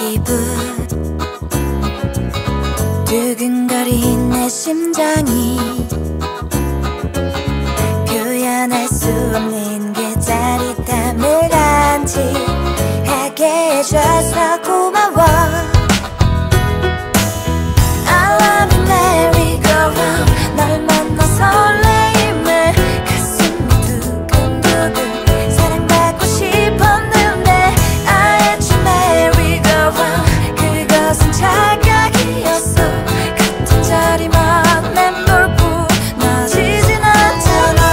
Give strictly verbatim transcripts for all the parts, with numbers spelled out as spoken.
기분 두근거린 내 심장이 표현할 수 없는 그 짜릿함을 간직하게 해줘서 고마워. I love you merry go round. 널 만나 설레임을 가슴이 두근두근 사랑받고 싶었는데 I had you merry go round. 그것은 착각이었어. 같은 자리만 맴돌고 나지진 않잖아.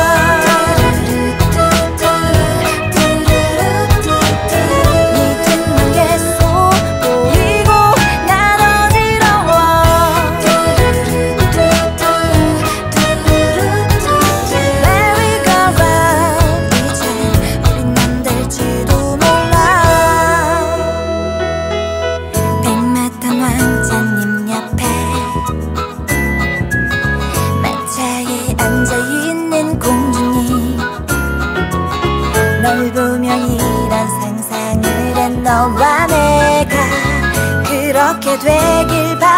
네 뒷만 계속 보이고 난 어지러워. Merry go round. 이젠 우린 안 될지도 몰라. 백마탄 왕자님 옆에 마차에 앉아있는 공주님, 널 보며 이런 상상을 해. 너와 내가 그렇게 되길 바래.